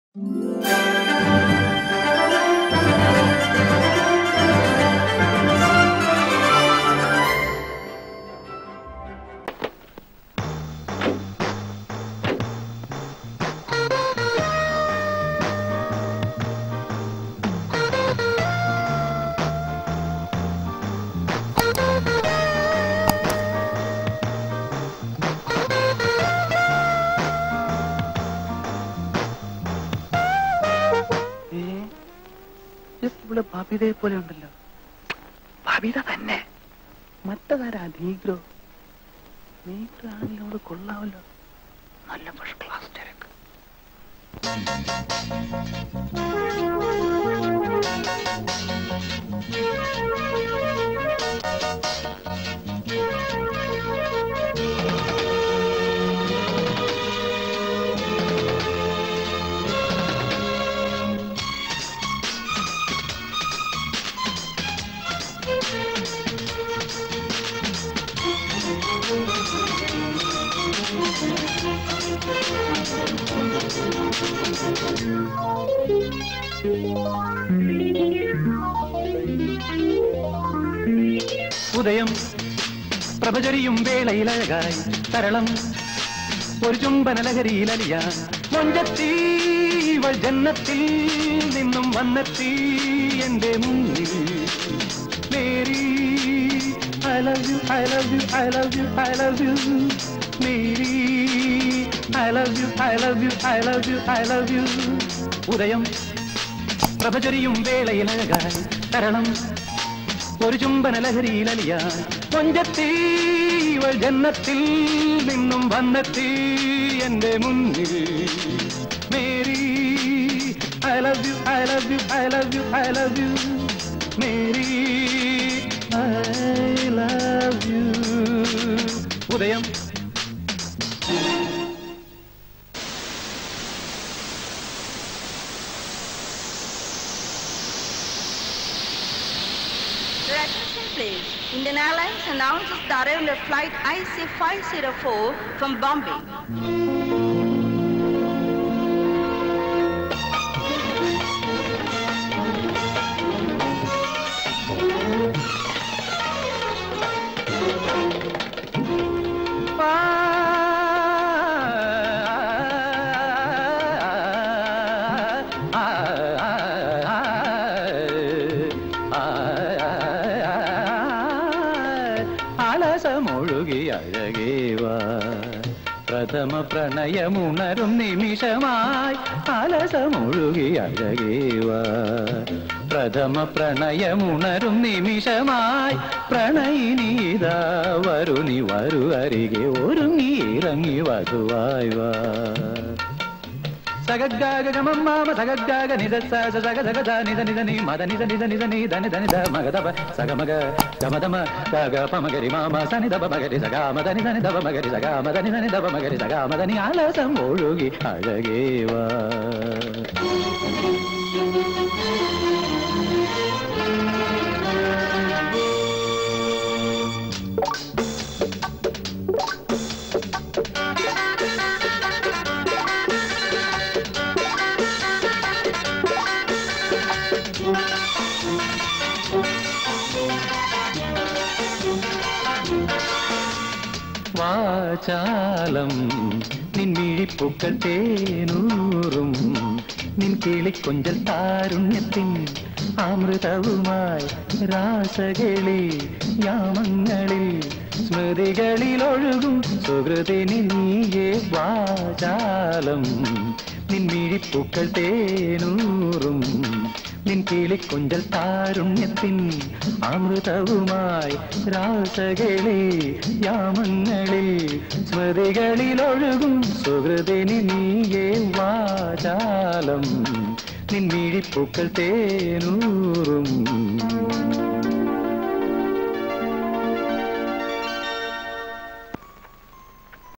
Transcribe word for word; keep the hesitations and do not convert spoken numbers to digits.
ബബിതയെ പോലെ ഉണ്ടല്ലോ. ബബിത തന്നെ. മറ്റതാരാ? നീഗ്രോ. നീഗ്രോ ആണെങ്കിലും അവിടെ കൊള്ളാമല്ലോ. നല്ല ഫസ്റ്റ് ക്ലാസ് തിരക്ക്. ഉദയം പ്രഭചരിയും വേളയിലഴകായി തരളം ഒരു ചുംബനലഹരിയിലലിയാൻ മൊഞ്ചത്തി ഇവൾ ജന്നത്തിൽ നിന്നും വന്നെത്തി എന്റെ മുന്നിൽ. Mary I love you, I love you, I love you, I love you. Mary I love you, I love you, I love you, I love you. ഉദയം പ്രഭചരിയും വേളയിലഴകായി തരളം ഒരു ചുംബനലഹരിയിലലിയാൻ മൊഞ്ചത്തി ഇവൾ ജന്നത്തിൽ നിന്നും വന്നെത്തി എന്റെ മുന്നിൽ. Mary I love you, I love you, I love you, I love you. Mary I love you. ഉദയം Indian Airlines announces the arrival of flight I C five oh four from Bombay. പ്രഥമ പ്രണയമുണരും നിമിഷമായി അലസമൊഴുകി അഴകേവ. പ്രഥമ പ്രണയമുണരും നിമിഷമായി പ്രണയിനീതാ വരുനി വരു അരികെ ഒരുങ്ങി ഇറങ്ങി വധുവായി വാ. സഗഗഗമമ്മാമ സഗഗഗ നിദസ സഗഗഗ നിദ നിദ നി മദ നിദ നിദ നിദ നി ധനി ധനി ധ മഗദപ സഗമഗ ഗമദമ ഗഗ പമഗരി മാമ സനി ദപ മഗരി സഗമ ധനി ധനി ദപ മഗരി സഗമ ധനി ധനി ദപ മഗരി സഗമ ധനി ആലസം ഒഴുകി അഴകേവാ. വാചാലം നിൻമിഴിപ്പൂക്കൾ തേനൂറും നിൻ കിളിക്കൊഞ്ചൽ താരുണ്യത്തിൻ അമൃതവുമായി രാസകളി യാമങ്ങളിൽ സ്മൃതികളിൽ ഒഴുകും സുഹൃതിനി നീയേ. വാചാലം നിൻമിഴിപ്പൂക്കൾ തേനൂറും നിൻ കിളിക്കൊഞ്ചൽ താരുണ്യത്തിൻ അമൃതവുമായി രാസകളി യാമങ്ങളിൽ സ്മൃതികളിൽ ഒഴുകും സുഹൃതിനി നീയേ. വാചാലം നിൻമിഴിപ്പൂക്കൾ തേനൂറും